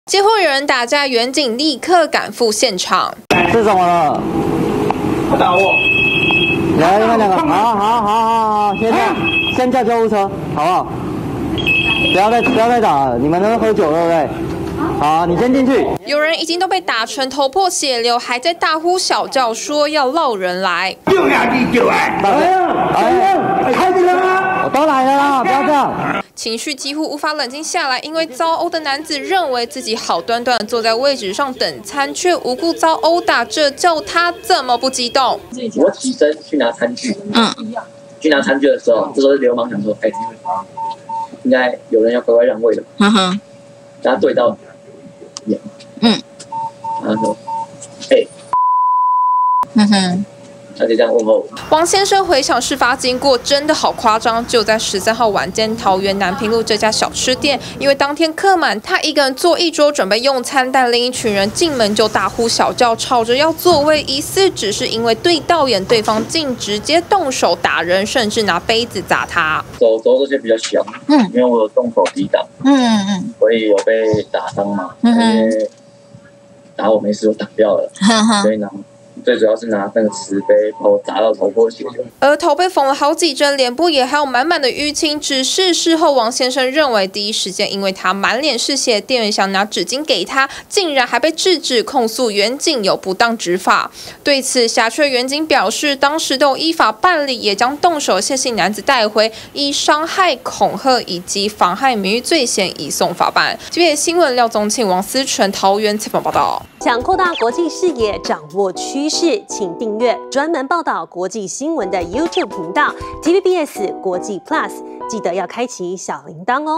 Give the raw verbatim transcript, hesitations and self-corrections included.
接获有人打架，员警立刻赶赴现场。 是怎么了？ 他打我。 来，你们两个，好好好好好，先叫先叫救护车，好不好？不要再不要再打了，你们都喝酒对不对？好，你先进去。 有人已经都被打成头破血流，还在大呼小叫说要捞人来。 救呀你救哎！哎，开着啊！ 我都来了啦，不要这样。 情绪几乎无法冷静下来，因为遭殴的男子认为自己好端端坐在位置上等餐，却无故遭殴打，这叫他怎么不激动？ 我起身去拿餐具，嗯，去拿餐具的时候，这时候流氓想说，哎、欸，应该有人要乖乖让位了，嗯哼，跟他对到眼，嗯，然后说，哎、欸，嗯哼。他就这样问候我。 王先生回想事发经过，真的好夸张。就在十三号晚间，桃园南平路这家小吃店，因为当天客满，他一个人坐一桌准备用餐，但另一群人进门就大呼小叫，吵着要座位，疑似只是因为对到眼，对方竟直接动手打人，甚至拿杯子砸他。 手肘这些比较小，嗯，因为我有动手抵挡，嗯嗯嗯，所以有被打伤嘛，嗯哼，打我没事，我挡掉了，所以呢。最主要是拿那个瓷杯把我砸到头破血流， 额头被缝了好几针，脸部也还有满满的淤青。只是事后王先生认为，第一时间因为他满脸是血，店员想拿纸巾给他，竟然还被制止，控诉员警有不当执法。对此，辖区员警表示，当时都有依法办理，也将动手谢姓男子带回，依伤害、恐吓以及妨害名誉罪嫌移送法办。这边新闻廖宗庆、王思纯桃园采访报道。 想扩大国际视野，掌握趋势，请订阅专门报道国际新闻的 YouTube 频道 T V B S 国际 Plus， 记得要开启小铃铛哦。